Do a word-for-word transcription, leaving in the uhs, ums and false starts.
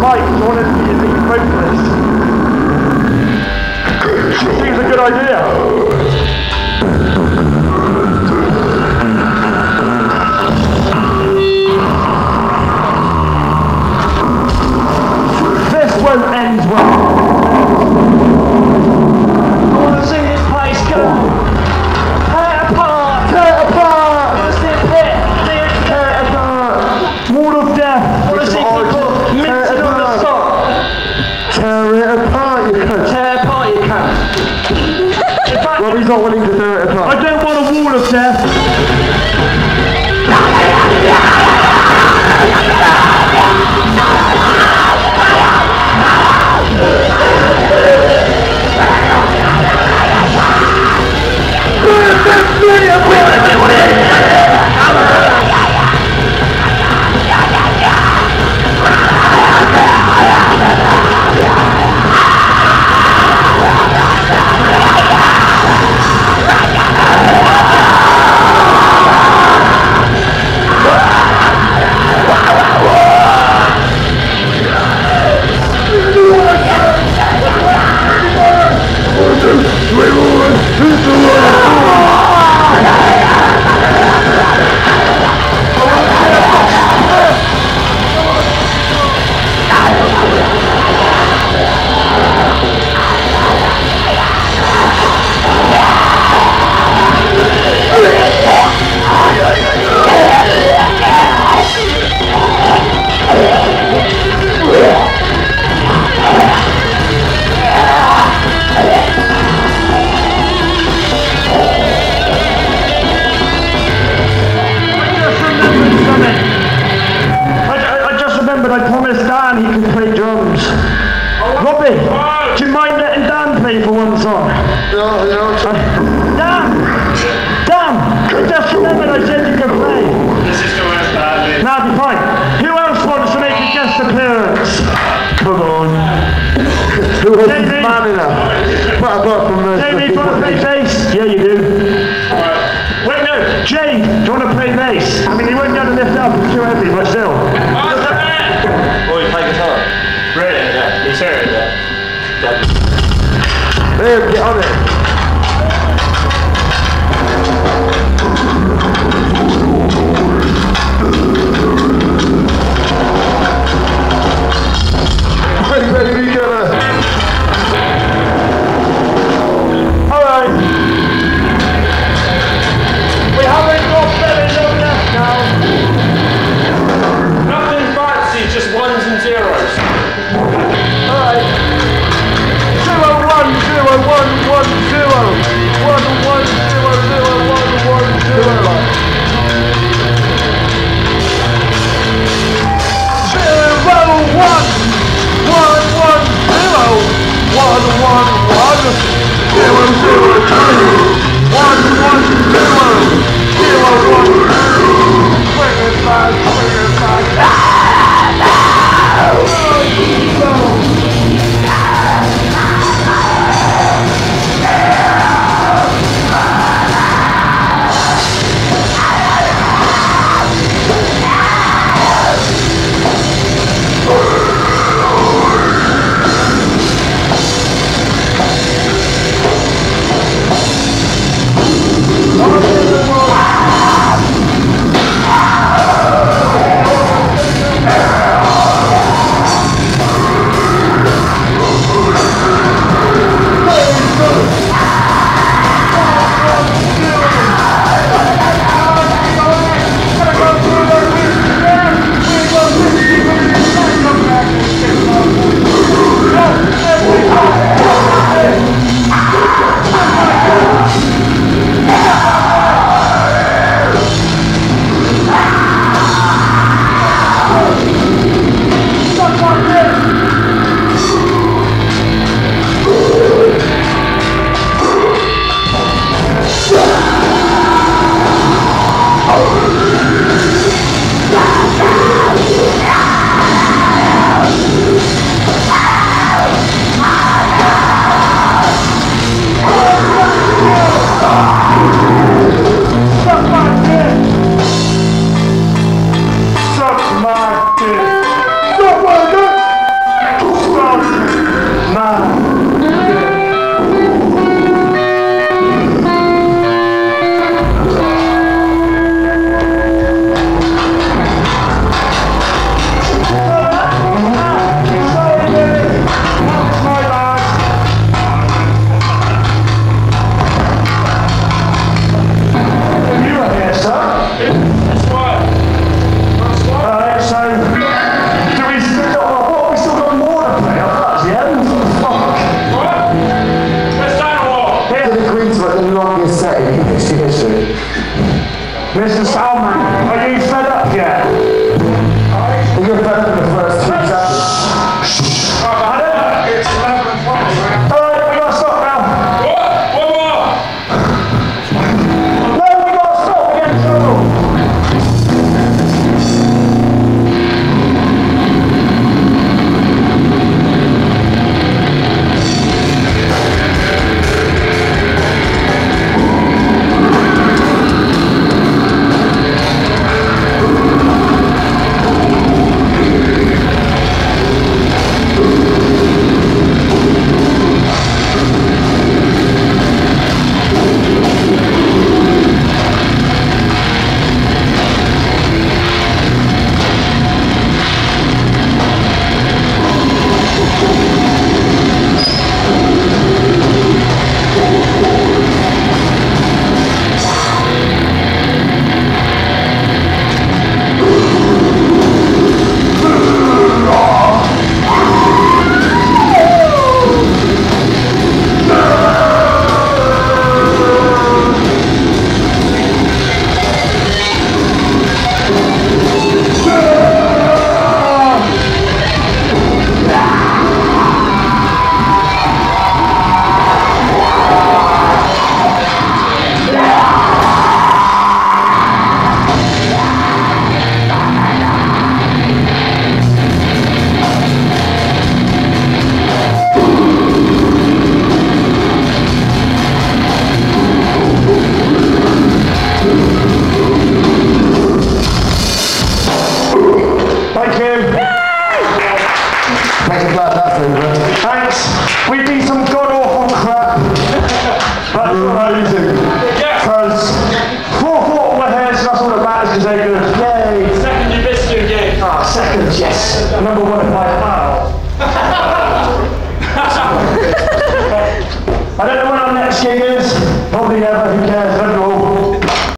mic, do you want to be the vocalist? I think it's a good idea. This won't end well. I want to see this place go. Tear it apart! Tear it apart! I want to see it pit! Tear it apart! Wall of death! I want to see people minting on the spot! Tear it apart, you cunt! Tear it apart, you cunt! Well, he's not willing to tear it apart. I don't want a wall of death! Thank you. Thanks. Thanks. We've been some